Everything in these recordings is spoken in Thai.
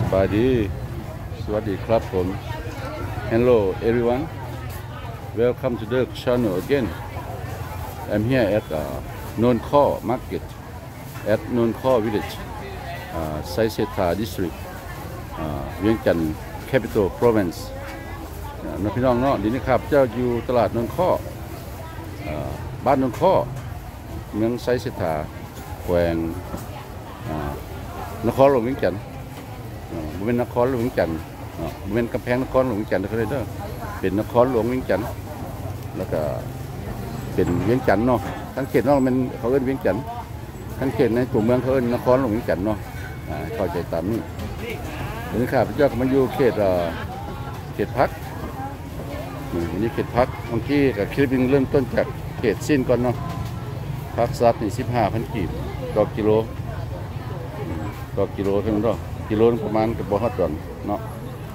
บายดีสวัสดีครับผม Hello everyone welcome to the channel again I'm here at Non Khaw Market at Non Khaw Village Sai Seta District เวียงจันทร์ Capital Province น้องพี่น้องเนาะดีนี่ครับเจ้าอยู่ตลาดนนข้อบ้านนนข้อเมืองไซเสถาแขวงนครหลวงเวียงจันทร์บริเวณนครหลวงเวียงจันทร์บริเวณกำแพงนครหลวงเวียงจันทร์เขาเรียกเป็นนครหลวงเวียงจันทร์แล้วก็เป็นเวียงจันทร์เนาะทั้งเขตนอกมันเขาเอิ้นเวียงจันทร์ทั้งเขตในตัวเมืองเขาเอิ้นนครหลวงเวียงจันทร์เนาะเข้าใจตามนี้ดีนี่ครับเจ้ามาอยู่เขตพักนี่เขตพักบางทีกับคลิปนึงเริ่มต้นจากเขตสิ้นก่อนเนาะพักซัดนี่15,000 กีบต่อกิโลเท่านั้นเนาะกิโลประมาณกับบ่ฮอดดอนเนาะ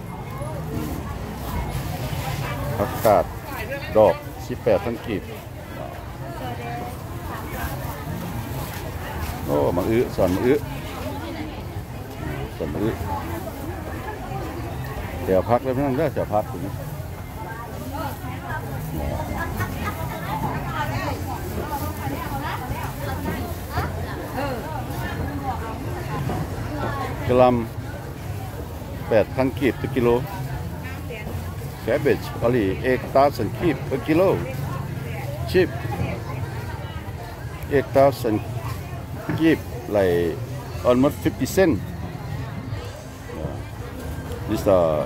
ผักกาดดอก18,000 กีบโอ้มะอื้อสอนมะอื้อเดี๋ยวพักแล้วนั่นเด้อเดี๋ยวพักถึงกะหล่ำ8,000 กีบต่อกิโลcabbage only 8,000 กีบper kilo cheap 8,000 กีบ like almost 50 cents this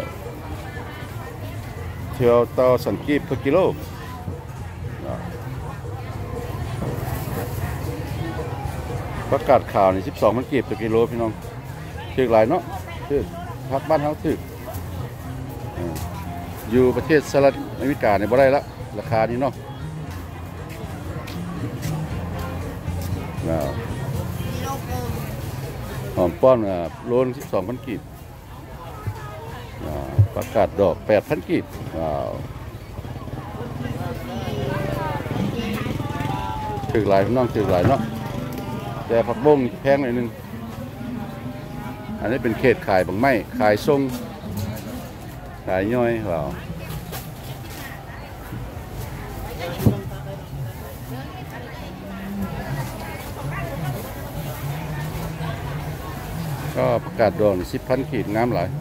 12,000 กีบ per kiloประกาศข่าวนี่12,000 กีบต่อกิโลพี่น้องถือหลายเนาะถือพักบ้านเขาถืออยู่ประเทศสหรัฐอเมริกาเนี่ยบ่ได้ละราคานี้เนาะหอมป้อนโลน12,000 กีบประกาศดอก8,000 กีบถือหลายพี่น้องถือหลายเนาะแต่ผักบุ้งแพงหน่อยนึงอันนี้เป็นเขตขายบางไม้ขายทรงขายย่อยเปล่าก็ประกาศดอก10,000 กีบงามหลาย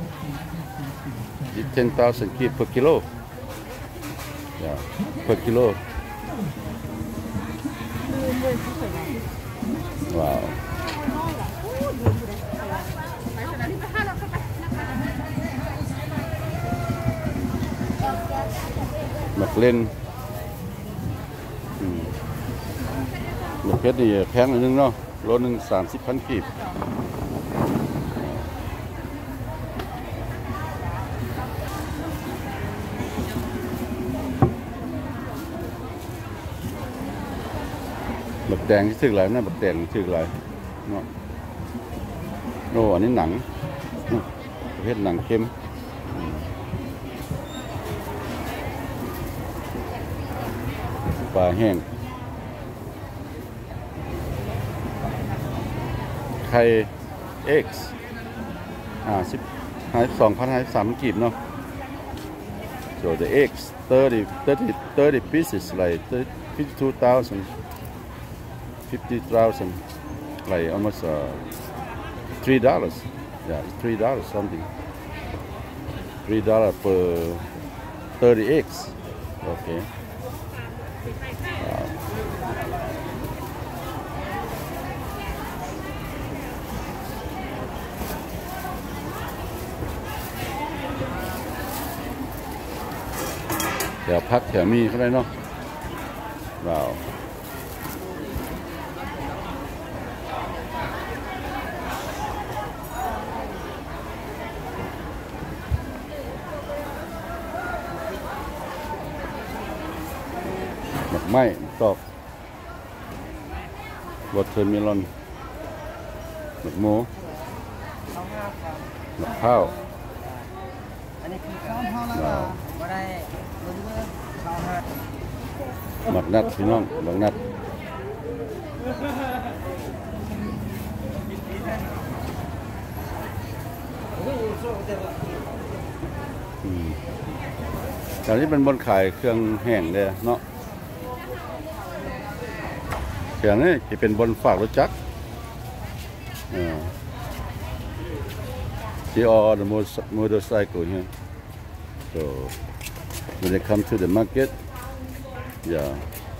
10,000 กีบ per kilo per kilo ว้าวหมักเล่นหมักเพชรนี่แพงหนึ่งเนาะโลนึง30,000 กีบหมักแดงที่ถือหลายนะหมักแดงถือหลายเนาะโอ้อันนี้หนังประเภทหนังเค็มปลาแห้งไข่ eggs 2,053 กีบเนาะ so the eggs 30 pieces like 52,000 like almost $3 yeah $3 something $3 per 30 eggs okayเดี๋ยวพักแถวมีเขาได้เนาะว้าวหมักไม้ตอกวอเตอร์เมลอนหมักหมูหมักข้าวว้าวหมักนัดพี่น้องหมักนัด กตอนนี้เป็นบนขายเครื่องแห้งเลยเนาะเครื่องนี้จะเป็นบนฝากรถจักรที่all the motorcycle here so when they come to the market yeah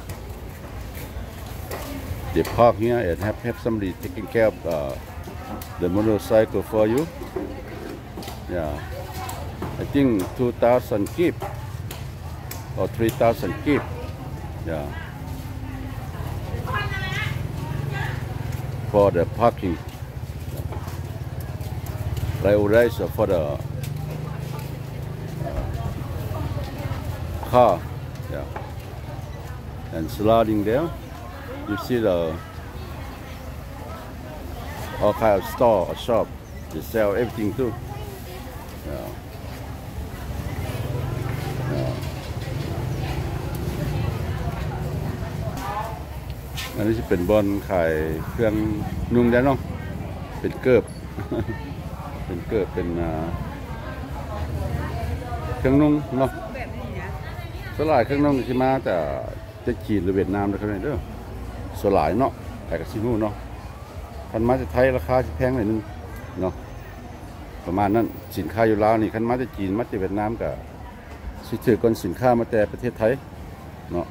they park here and have somebody taking care of the motorcycle for you yeah I think 2,000 kip or 3,000 kip yeah for the parking right for the car yeah and sliding there you see the all kind of store or shop they sell everything too yeahอันนี้จะเป็นบอนขายเครื่องนุ่งได้เนาะเป็นเกิบ เป็นเกิบเป็นเครื่องนุ่งเนาะสลายเครื่องนุ่งที่มาแต่จะจีนหรือเวียดนามนะครับเนี่ยเด้อสลายเนาะแต่กับซิมูเนาะคันมาจะไทยราคาจะแพงหน่อยนึงเนาะประมาณนั้นสินค้าอยู่ลาวนี่คันมาจะจีนมาจะเวียดนามกับสิถือคนสินค้ามาแต่ประเทศไทยเนาะ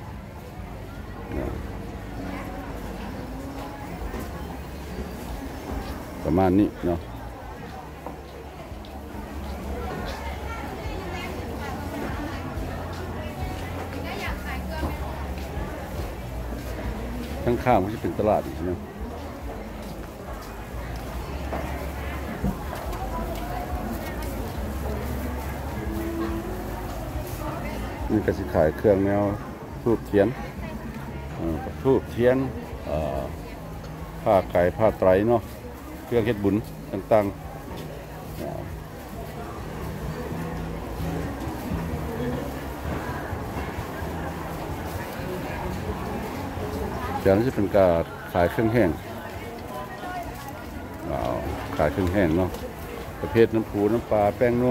ประมาณนี้เนาะข้างๆมันจะเป็นตลาดอีกเนาะนี่ก็จะขายเครื่องแนวทูบเทียนทูบเทียนผ้าไก่ผ้าไตรเนาะเครื่องเฮ็ดบุญต่างๆจากนั้นจะเป็นการขายเครื่องแห้งขายเครื่องแห้งเนาะประเภทน้ำปูน้ำปลาแป้งนัว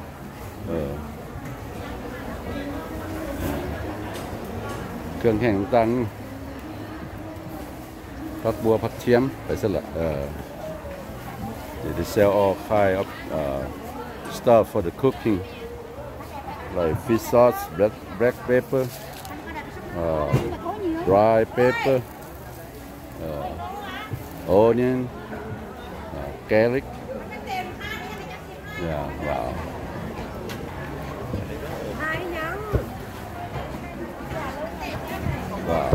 เครื่องแห้งต่างๆผักบัวผักเทียมไปสลัดthey sell all kind of stuff for the cooking like fish sauce black pepper dry pepper onion garlic yeah wow wow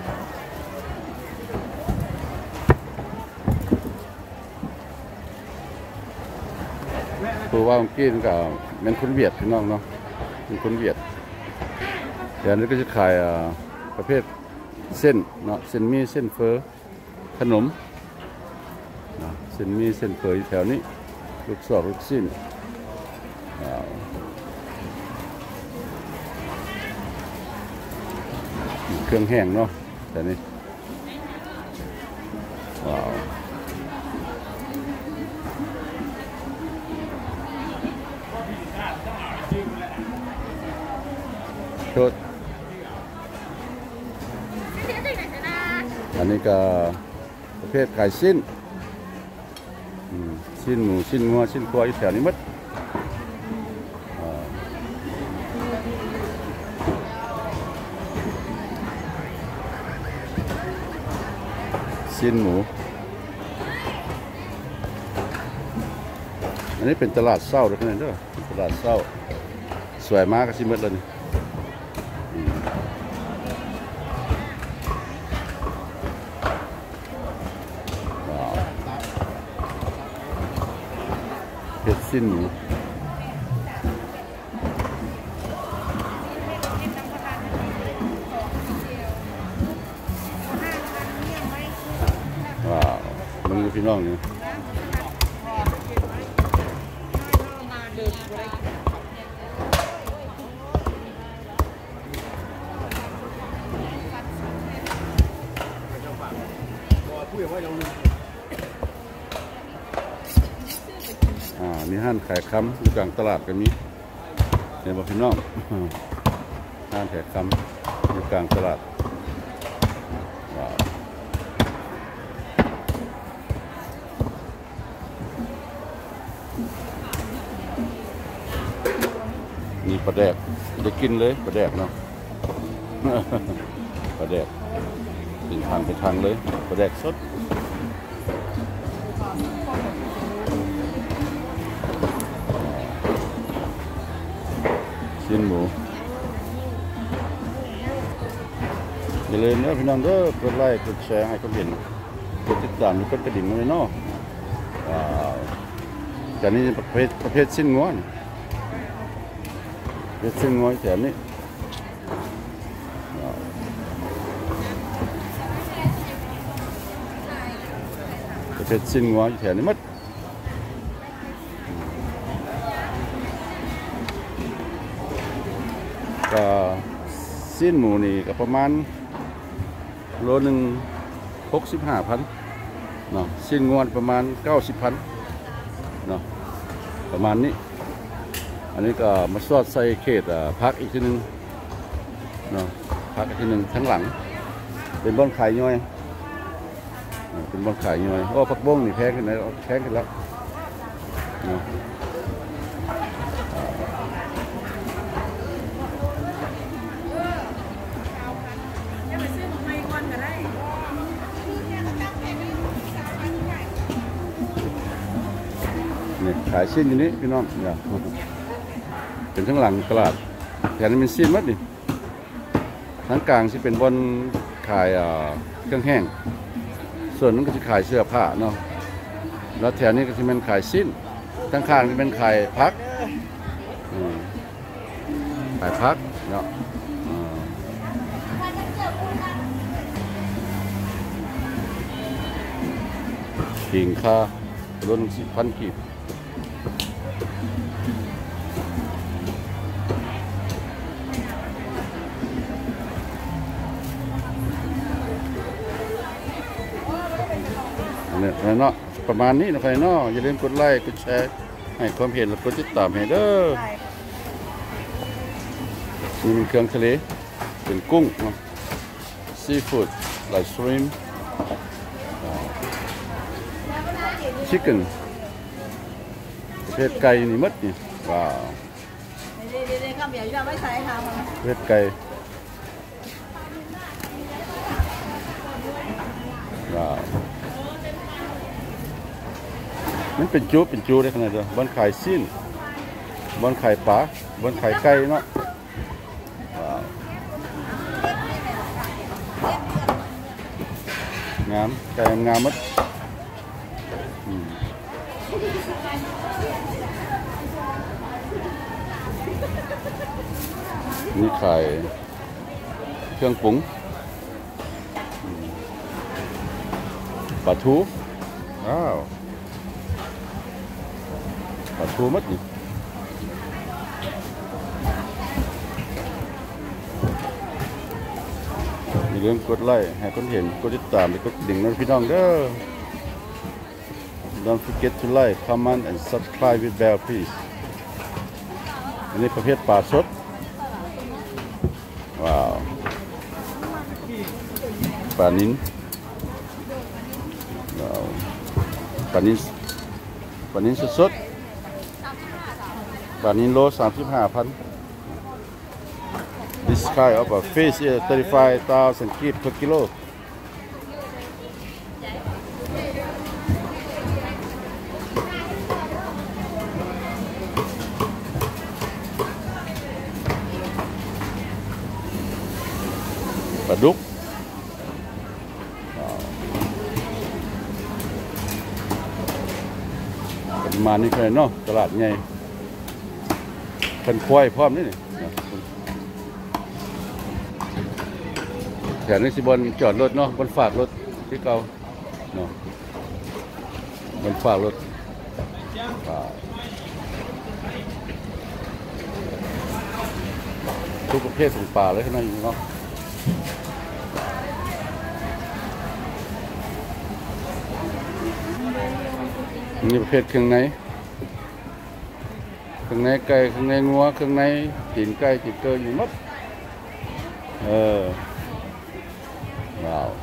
คือว่าเมื่อกี้กับเป็นคนเวียดพี่น้องเนาะเป็นคนเวียดเดี๋ยวนี้ก็จะขายประเภทเส้นเนาะเส้นมีเส้นเฟอขนมเส้นมีเส้นเฟออยู่แถวนี้ลูกศรลูกสิ้นเครื่องแห้งเนาะแต่นี้ว้าวชุดอันนี้ก็ประเภทขายสิ้นสิ้นหมูสิ้นงัวสิ้นควายแถวนี้มัดสิ้นหมูอันนี้เป็นตลาดเศร้าด้วยกันเด้อตลาดเศร้าสวยมากก็สิ้นมัดเลยเห็ดสิ้นหมูว้าวมึงพี่น้องเนี่ยมีห้างขายคำอยู่กลางตลาดก็มีเนี่ยบอกพี่น้องห้างขายคำอยู่กลางตลาดว้าวมีปลาแดกได้กินเลยปลาแดกเนาะ ปลาแดกเป็นทางไปทางเลยปลาแดกสดชิ้นหมูอย่าลืมนะพี่น้องเด้อกดไลค์กดแชร์ให้เขาเห็นกดติดตามกดกระดิ่งมาเลยเนาะแต่นี่ประเภทชิ้นงัวประเภทชิ้นงัวแถมนี้ประเภทชิ้นงัวแถมนี้มัดก็สิ้นหมูนี่ก็ประมาณโลหนึ่ง65,000เนาะสิ้นงวนประมาณ90,000เนาะประมาณนี้อันนี้ก็มาซอดใส่เขตพักอีกทีนึงเนาะพักอีกทีนึงทั้งหลังเป็นบ้านขายย่อยเป็นบ้านขายย่อยโอ้ผักบ้งนี่แพงขึ้นแล้วแพงขึ้นแล้วเนาะนี่ขายชิ้นอยู่นี้พี่น้องเนี่ยเป็นทั้งหลังตลาดแถวนี้เป็นชิ้นมัดนี่ทั้งกลางที่เป็นบนขายเครื่องแห้งส่วนนั้นก็จะขายเสื้อผ้าเนาะแล้วแถวนี้ก็จะเป็นขายชิ้นทั้งข้างก็เป็นขายพักขายพักเนาะขิงค่าล้น10,000 กีบเนี่ยเนาะประมาณนี้นะใครเนาะอย่าลืมกดไลค์กดแชร์ให้ความเห็นและกดติดตามให้เด้อนี่เป็นเครื่องทะเลเป็นกุ้งเนาะซีฟู้ดไลท์สตรีมชิคเก้นประเภทไก่นี่มัดนี่ว้าวประเภทไก่ว้าวมันเป็นจูได้ขนาดเดียวบนไข่สิ้นบนไข่ปลาบนไข่ไก่เนาะว้าวงามไก่งามมัดนี่ไข่เครื่องปรุงปลาทูอ้าวปลาทูมัดนี่อย่าลืมกดไลค์ให้คนเห็นกดติดตามและกดดิ่งนะพี่น้องเด้อ Don't forget to like, comment and subscribe with bell please อันนี้ประเภทปลาสดว้าวปลานิ้นว้าวปลานิ้นสดปลานิ้นโล35,000 This kind of a fish is 35,000 kip per kiloปลาดุกประมาณนี้เลยเนาะตลาดใหญ่เป็นควายพร้อมนี่แถวนี้สิบนจอดรถเนาะบนฝากรถที่เก่าเนาะบนฝากรถทุกประเภทของป่าเลยข้างในเนาะนี่ประเภทเครื่องในเครื่องในไก่เครื่องในงัวเครื่องในตีนไก่ตีนเกลืออยู่หมดว้าว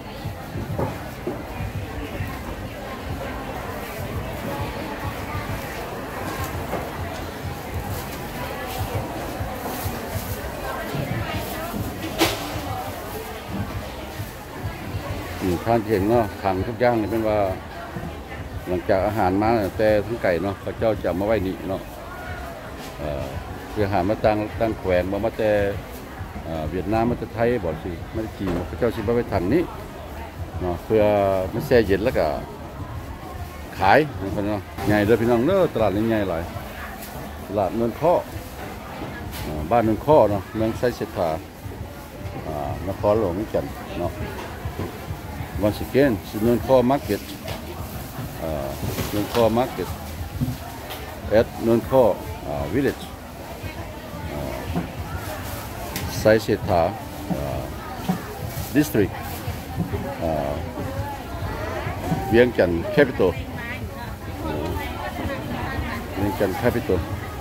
ท่านเห็นเนาะขังทุกอย่างนี่เป็นว่าหลังจากอาหารมาแต่ทั้งไก่เนาะพระเจ้าจะมาไว้นี่เนาะคืออาหารมาตั้งแขวนมาแต่เวียดนามมาแต่ไทยบอกสิไม่ได้จีนพระเจ้าชิบะไปถังนี้เนาะเพื่อมันแช่เย็นแล้วก็ขายพี่น้องใหญ่เลยพี่น้องเนาะตลาดนี้ใหญ่หลายตลาดเมืองข้อบ้านเมืองข้อเนาะเมืองไซเสถานครหลวงจันทร์เนาะOnce again, it's Nunco Market. Nunco Market at Nunco Village. Sai Seta District. Viêng Chăn Capital. Viêng Chăn Capital.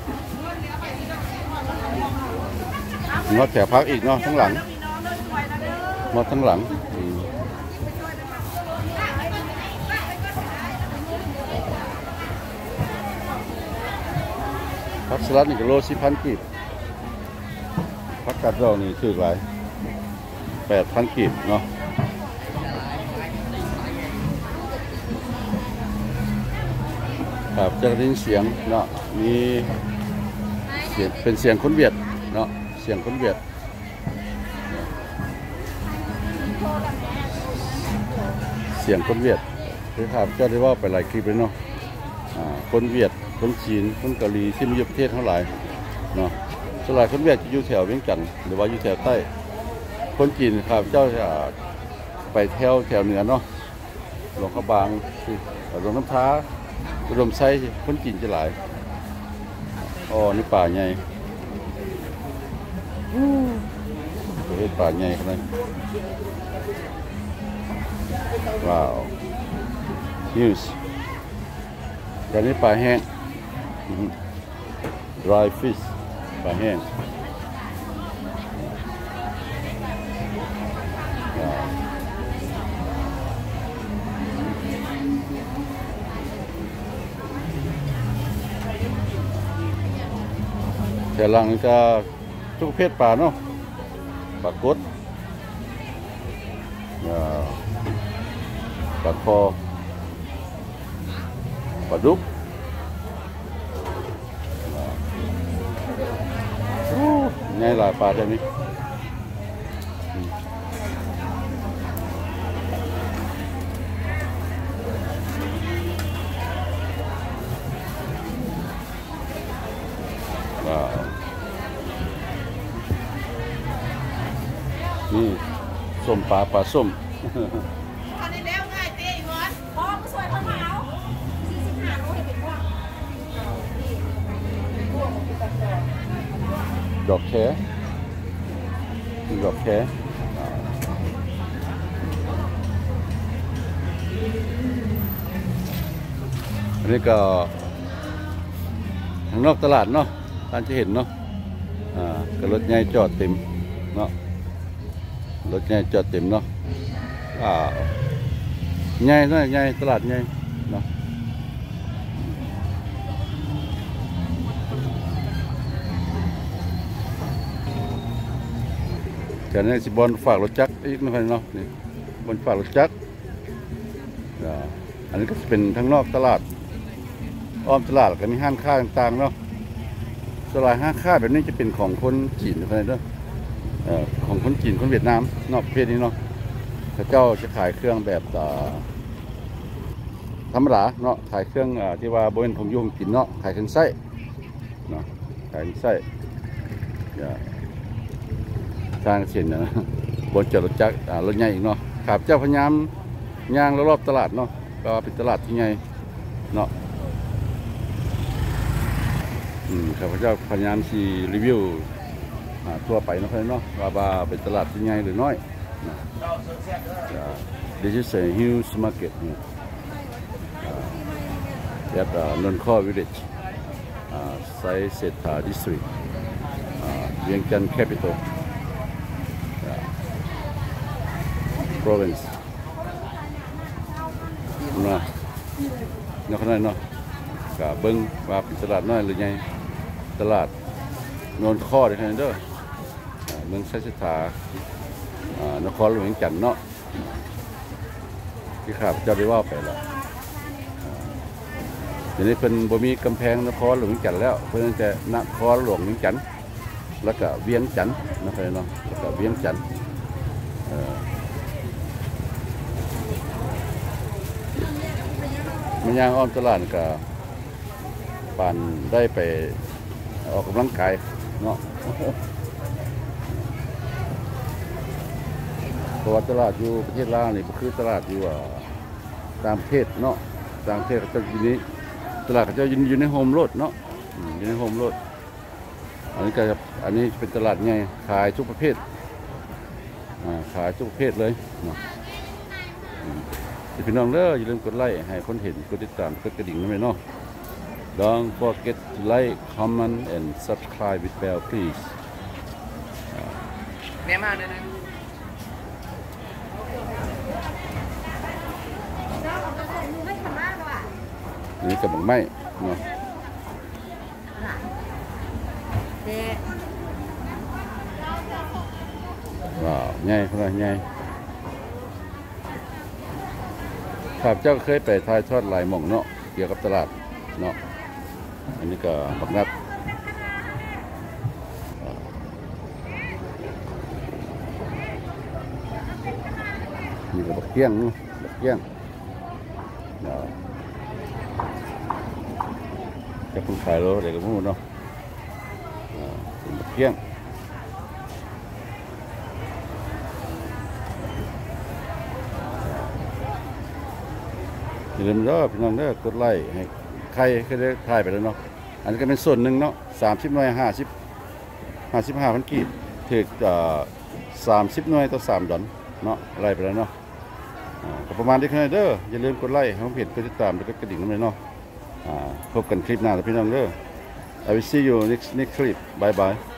งดแถวพักอีกเนาะทั้งหลังงดทั้งหลังผักสลัดนี่ก็โล10,000 กีบผักกาดดองนี่ถือหลาย8,000 กีบเนาะครับจะได้ยินเสียงเนาะมีเสียงเป็นเสียงคนเวียดเนาะเสียงคนเวียดเสียงคนเวียดคือถามเจ้าได้ว่าไปหลายคลิปเลยเนาะคนเวียดคนจีนคนเกาหลีที่มาอยู่ประเทศทั้งหลายเนาะส่วนใหญ่คนเวียดจะอยู่แถวเวียงจันทร์หรือว่าอยู่แถวใต้คนจีนครับเจ้าจะไปแถวเหนือเนาะหลวงขบางหลวงน้ำท้าอุดมไซคนจีนจะหลายอ๋อนี่ป่าใหญ่ประเทศป่าใหญ่ขนาดว้าวนิวส์แต่นี่ป่าแห้ง dry fish ป่าแห้งแต่หลังจะทุกประเภทปลาเนาะปลากดปลาคอปลาดุกง่ายหลายปลาเท่านี้นี่ส้มปลาส้มดอกแคดอกแคอันนี้ก็ทางนอกตลาดเนาะท่านจะเห็นเนาะก็รถใหญ่จอดเต็มเนาะรถใหญ่จอดเต็มเนาะใหญ่เนาะใหญ่ตลาดใหญ่เนาะจากนั้นสิบอลฝากรถจักรอีกนะครับเนาะนี่บอลฝากรถจักรอันนี้ก็จะเป็นทางนอกตลาดอ้อมตลาดก็มีห้างค้าต่างๆเนาะสลายห้างค้าแบบนี้จะเป็นของคนจีนนะครับเนาะของคนจีนคนเวียดนามนอกประเภทนี้เนาะเขาเจ้าจะขายเครื่องแบบธรรมดาเนาะขายเครื่องที่ว่าบริเวณของยุ่งกินเนาะขายเครื่องไส้เนาะขายไส้ทางเส้นนะบนจอดรถจักรรถใหญ่อีกเนาะขับเจ้าพยายามย่างรอบตลาดเนาะก็เป็นตลาดที่ใหญ่เนาะข้าพเจ้าพยายามที่รีวิวทั่วไปเนาะว่าเป็นตลาดที่ใหญ่หรือน้อย This is a huge market at Nunco Village ไซเศรษฐาดิสทริกเวียงจันทร์แคปิตอล province นะนอกนั้นเนาะกับเบิ้งว่าเป็นตลาดน้อยหรือไงตลาดโนนข้อได้ขนาดเด้อเมืองไซเศรษฐานครหลวงเวียงจันทร์เนาะที่ข้าพเจ้าได้ว่าไปแล้วเดี๋ยวนี้เป็นบ่มีกำแพงนครหลวงเวียงจันทร์แล้วเพิ่นแต่นครหลวงเวียงจันทร์แล้วก็เวียงจันทร์นะครับเนาะแล้วก็เวียงจันทร์มันย่างอ้อมตลาดก็ปั่นได้ไปออกกำลังกายเนาะเพราะว่าตลาดอยู่ประเทศลาวนี่ก็คือตลาดอยู่ต่างประเทศเนาะต่างประเทศก็จะอยู่นี้ตลาดก็จะอยู่ในโฮมโลดเนาะอยู่ในโฮมโลดอันนี้ก็อันนี้เป็นตลาดไงขายทุกประเภทขายทุกประเภทเลยเนาะพี่น้องเด้ออย่าลืมกดไลค์ให้คนเห็นกดติดตามกดกระดิ่งด้วยเนาะ Don't forget to like, comment and subscribe with bell please แม่มาเลยนะอันนี้กระบอกไม้เนาะว้าวง่ายขนาดง่ายข้าพเจ้าเคยไปถ่ายทอดหลายหม่องเนาะเกี่ยวกับตลาดเนาะอันนี้ก็บักนัดนี่ก็บักเกี้ยงเนาะบักเกี้ยงจะเพิ่งขายแล้วเด็กก็พูดเนาะเป็นบักเกี้ยงอย่าลืมเด้อพี่น้องเด้อกดไลค์ให้ใครเคยได้ถ่ายไปแล้วเนาะอันนี้ก็เป็นส่วนหนึ่งเนาะ30 หน่วย55,000 กีบถึง30 หน่วยต่อ3 ดอลเนาะไล่ไปแล้วเนาะก็ประมาณนี้แค่นั้นเด้ออย่าลืมกดไลค์ให้เพจกดติดตามแล้วก็กระดิ่งด้วยเนาะพบกันคลิปหน้าแล้วพี่น้องเด้อ I will see you next clip bye bye